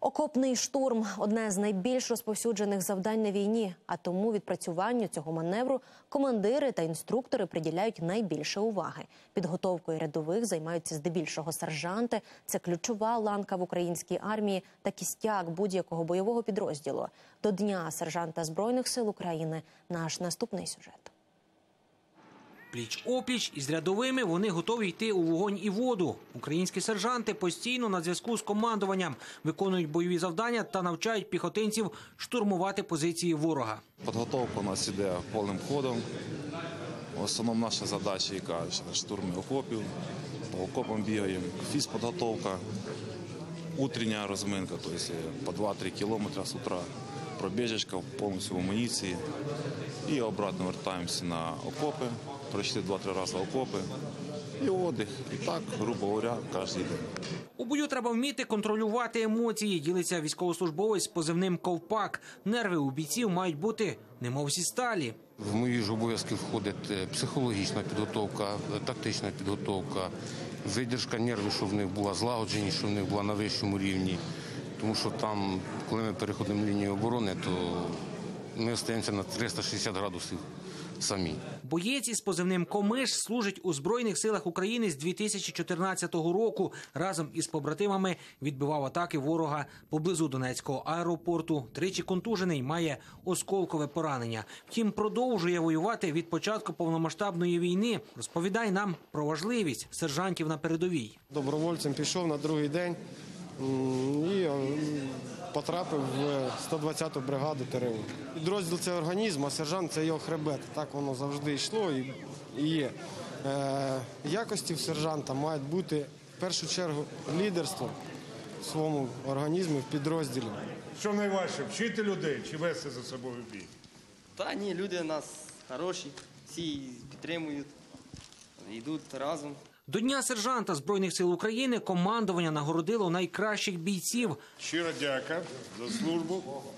Окопний штурм – одне з найбільш розповсюджених завдань на війні, а тому відпрацюванню цього маневру командири та інструктори приділяють найбільше уваги. Підготовкою рядових займаються здебільшого сержанти. Це ключова ланка в українській армії та кістяк будь-якого бойового підрозділу. До Дня сержанта Збройних сил України наш наступний сюжет. Пліч-опліч із рядовими вони готові йти у вогонь і воду. Українські сержанти постійно на зв'язку з командуванням, виконують бойові завдання та навчають піхотинців штурмувати позиції ворога. Підготовка у нас іде повним ходом. В основному наша задача, яка штурми окопів, по окопам бігаємо, фізпідготовка, утрення розминка, тобто по 2-3 кілометри з утра, пробіжечка повністю в амуніції і обратно вертаємося на окопи. Пройшли 2-3 рази окопи і отдих. І так, грубо говоря, кожен день. У бою треба вміти контролювати емоції, ділиться військовослужбовець з позивним «Ковпак». Нерви у бійців мають бути немов зі сталі. В мої ж обов'язки входить психологічна підготовка, тактична підготовка, видержка нервів, щоб в них була злагодженість, щоб в них була на вищому рівні. Тому що там, коли ми переходимо лінію оборони, то ми остаємося на 360 градусів самі. Боєць із позивним «Комиш» служить у Збройних силах України з 2014 року. Разом із побратимами відбивав атаки ворога поблизу Донецького аеропорту. Тричі контужений, має осколкове поранення. Втім, продовжує воювати від початку повномасштабної війни. Розповідає нам про важливість сержантів на передовій. Добровольцем пішов на другий день і потрапив в 120-ту бригаду ТРО. Підрозділ – це організм, а сержант – це його хребет. Так воно завжди йшло і є. Якості в сержанта мають бути, в першу чергу, лідерство в своєму організмі, в підрозділі. Що найважче, вчити людей чи вести за собою бій? Та ні, люди у нас хороші, всі підтримують, йдуть разом. До Дня сержанта Збройних сил України командування нагородило найкращих бійців. Щиро дяка за службу.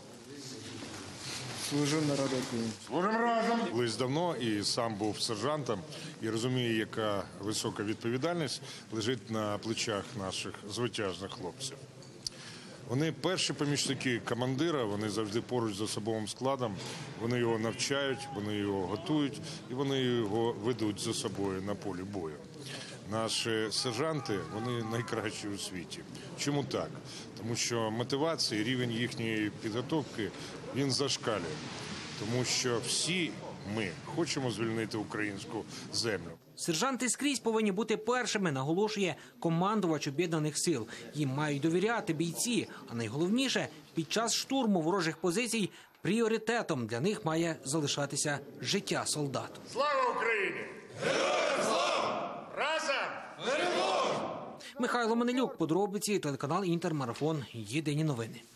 Служив народу України. Служимо разом. Колись давно і сам був сержантом і розумію, яка висока відповідальність лежить на плечах наших звитяжних хлопців. Вони перші помічники командира, вони завжди поруч з особовим складом, вони його навчають, вони його готують і вони його ведуть за собою на полі бою. Наші сержанти, вони найкращі у світі. Чому так? Тому що мотивація, рівень їхньої підготовки, він зашкалює. Тому що всі ми хочемо звільнити українську землю. Сержанти скрізь повинні бути першими, наголошує командувач Об'єднаних сил. Їм мають довіряти бійці, а найголовніше, під час штурму ворожих позицій пріоритетом для них має залишатися життя солдат. Слава Україні! Героям слава! Разом! Перемога! Михайло Манилюк, подробиці, телеканал «Інтермарафон». Єдині новини.